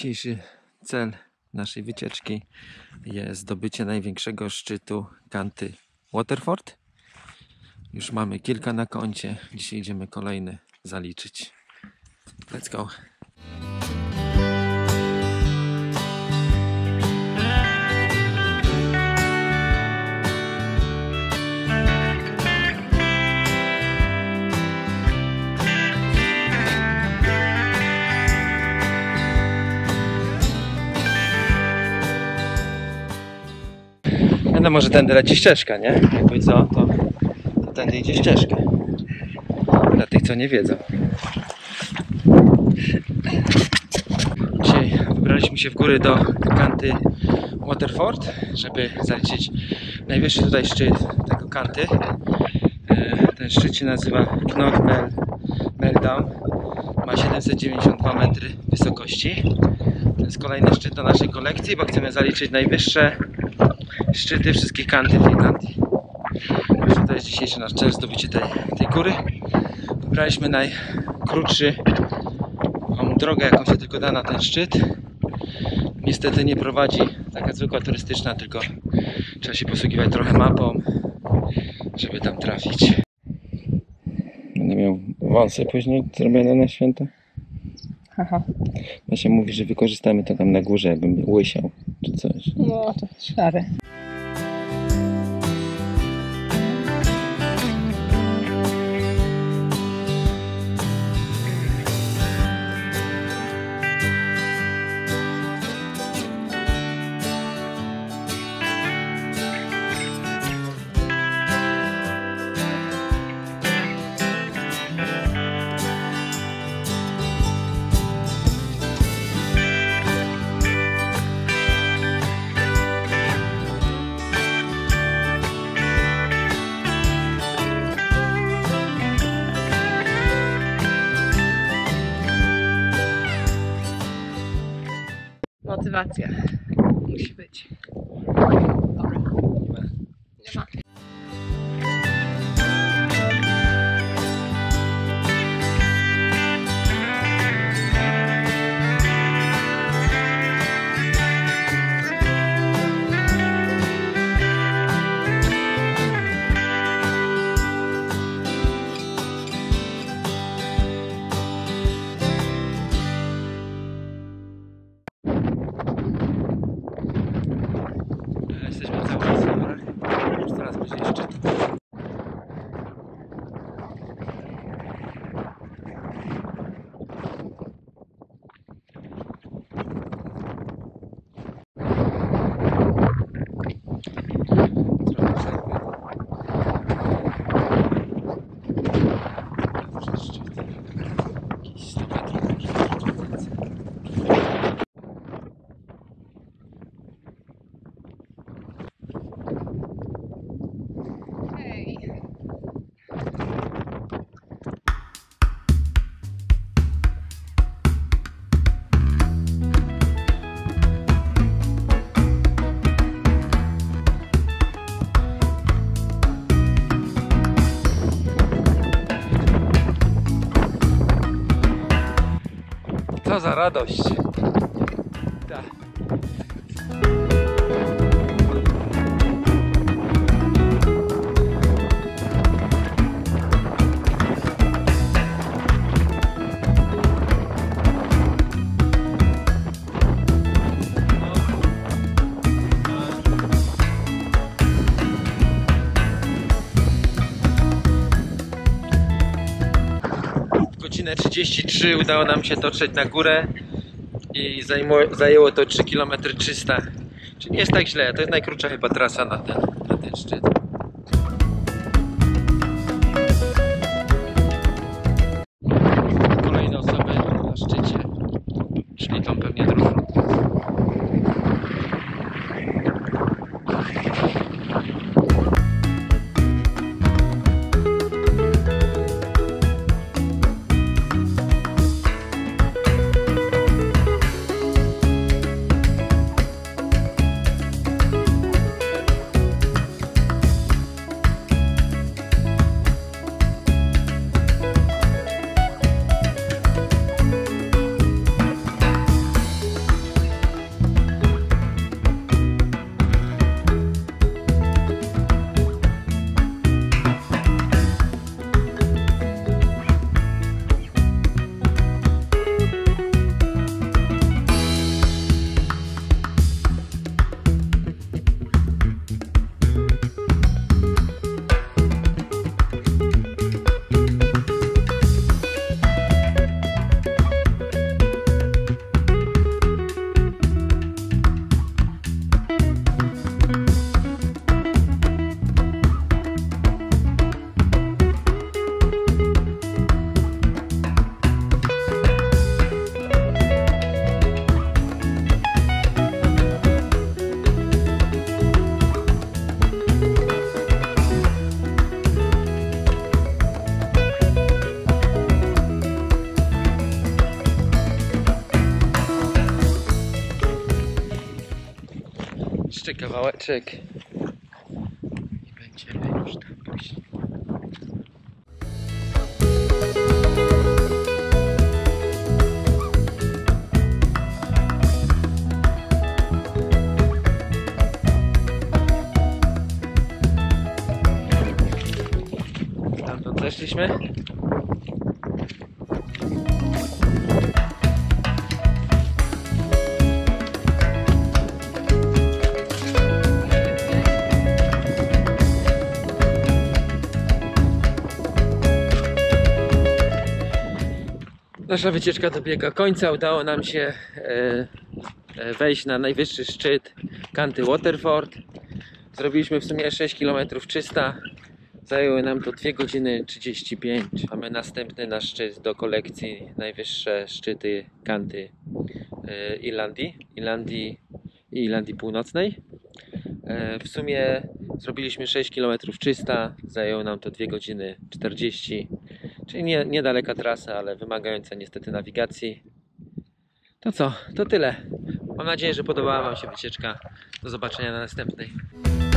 Dzisiejszy cel naszej wycieczki jest zdobycie największego szczytu Kanty Waterford. Już mamy kilka na koncie. Dzisiaj idziemy kolejny zaliczyć. Let's go! No może tędy leci ścieżka, nie? Jakby co, to tędy idzie ścieżka. Dla tych, co nie wiedzą. Dzisiaj wybraliśmy się w góry do Kanty Waterford, żeby zaliczyć najwyższy tutaj szczyt tego Kanty. Ten szczyt się nazywa Knock Meltdown. Ma 792 metry wysokości. To jest kolejny szczyt do naszej kolekcji, bo chcemy zaliczyć najwyższe szczyty wszystkich Kanty w Finlandii. Właśnie to jest dzisiejszy nasz cel, zdobycie tej góry. Wybraliśmy najkrótszą drogę, jaką się tylko da na ten szczyt. Niestety nie prowadzi taka zwykła turystyczna, tylko trzeba się posługiwać trochę mapą, żeby tam trafić. Będę miał wąsy później zrobione na święto. Aha. Właśnie mówi, że wykorzystamy to tam na górze, jakbym łysiał czy coś. No to szare. Motywacja musi być. Dobra. Nie ma. Jesteśmy cały czas w górach. Już coraz bliżej szczytu. Co za radość! Tak. Godzinę 33 udało nam się dotrzeć na górę i zajęło to 3 km 300. Czyli nie jest tak źle, to jest najkrótsza chyba trasa na ten szczyt. Kolejne osoby na szczycie szli tą pewnie drogą. Jeszcze kawałeczek i będziemy już tam później. Stamtąd zeszliśmy. Nasza wycieczka dobiega końca. Udało nam się wejść na najwyższy szczyt Kanty Waterford. Zrobiliśmy w sumie 6 km 300. Zajęły nam to 2 godziny 35. Mamy następny nasz szczyt do kolekcji. Najwyższe szczyty Kanty Irlandii i Irlandii Północnej. W sumie zrobiliśmy 6 km 300. Zajęło nam to 2 godziny 40. Czyli niedaleka trasa, ale wymagająca niestety nawigacji. To co? To tyle. Mam nadzieję, że podobała Wam się wycieczka. Do zobaczenia na następnej.